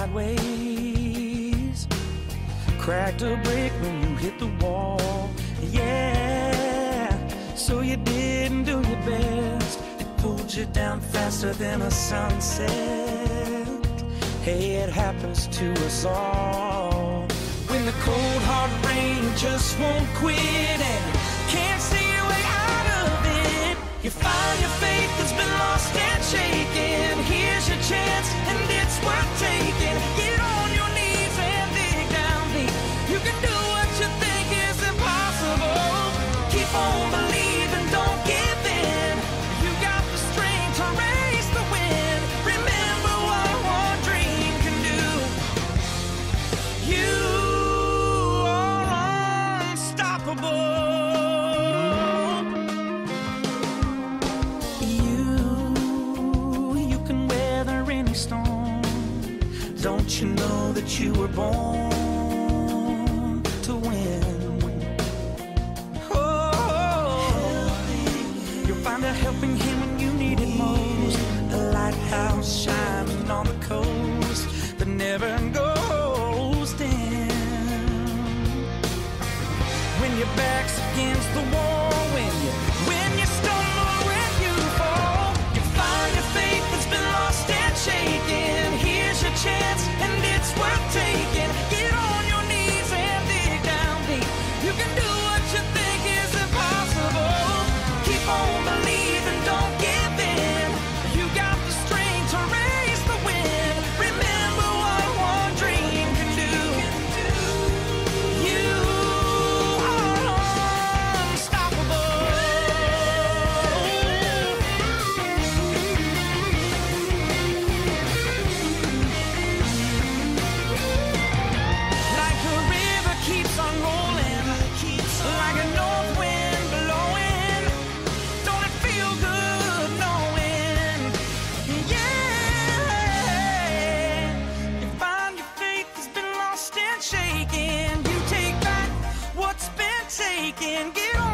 sideways, cracked a brick when you hit the wall. Yeah, so you didn't do your best. It pulled you down faster than a sunset. Hey, it happens to us all. When the cold hard rain just won't quit and can't see your way out of it, you find your faith has been lost and shaken. Here's your chance and it's worth taking. Get on your knees and dig down deep. You can do what you think is impossible. Keep on believing, don't give in. You got the strength to raise the wind. Remember what one dream can do. You are unstoppable. You can weather any storm. Don't you know that you were born to win? Find a helping hand when you need it most. A lighthouse shining on the coast that never goes dim. When your back's against the wall, when you stumble, when you fall, you find your faith has been lost and shaken. Here's your chance and it's worth taking. Get on your knees and dig down deep. You can do what you think is impossible. Keep on believing, don't give in. You got the strength to raise the wind. Remember what one dream can do. You are unstoppable. Like a river keeps on rolling, like a north wind blowing. Don't it feel good knowing? Yeah, you find your faith has been lost and shaken. You take back what's been taken. Get